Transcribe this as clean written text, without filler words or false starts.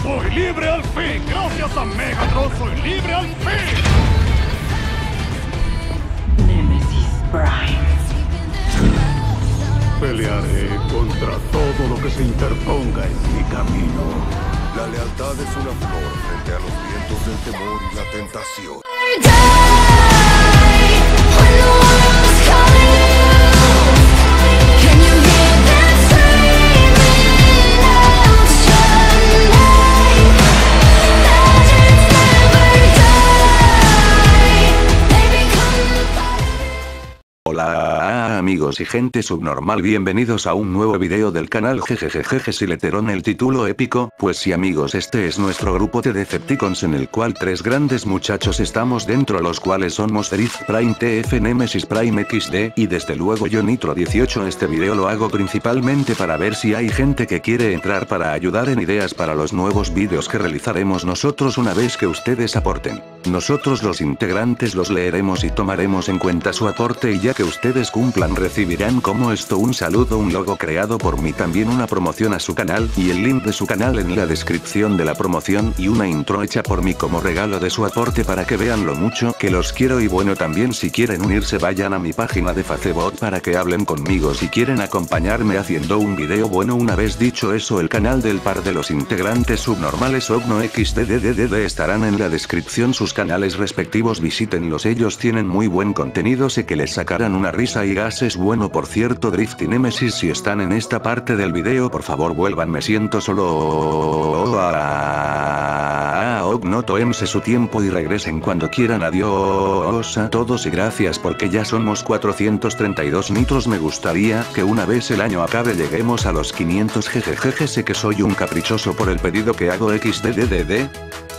Soy libre al fin. Gracias a Megatron soy libre al fin. Nemesis Prime. Pelearé contra todo lo que se interponga en mi camino. La lealtad es una flor frente a los vientos del temor y la tentación. Hola amigos y gente subnormal, bienvenidos a un nuevo video del canal. Jejejeje, si leyeron el título épico, pues sí amigos, este es nuestro grupo de Decepticons en el cual tres grandes muchachos estamos dentro, los cuales son Monster Prime, TF, Nemesis Prime XD, y desde luego yo Nitro 18. Este video lo hago principalmente para ver si hay gente que quiere entrar para ayudar en ideas para los nuevos vídeos que realizaremos nosotros una vez que ustedes aporten. Nosotros los integrantes los leeremos y tomaremos en cuenta su aporte, y ya que ustedes cumplan recibirán como esto un saludo, un logo creado por mí, también una promoción a su canal, y el link de su canal en la descripción de la promoción, y una intro hecha por mí como regalo de su aporte para que vean lo mucho que los quiero. Y bueno, también si quieren unirse vayan a mi página de Facebook para que hablen conmigo si quieren acompañarme haciendo un video. Bueno, una vez dicho eso, el canal del par de los integrantes subnormales Ogno XDDDD estarán en la descripción, sus canales respectivos, visítenlos, ellos tienen muy buen contenido, sé que les sacarán una risa y gases. Bueno, por cierto, Drift y Nemesis, si están en esta parte del video, por favor vuelvan, me siento solo. No tómense su tiempo y regresen cuando quieran. Adiós a todos y gracias, porque ya somos 432 nitros. Me gustaría que una vez el año acabe lleguemos a los 500. Jejejeje, sé que soy un caprichoso por el pedido que hago XDDDD.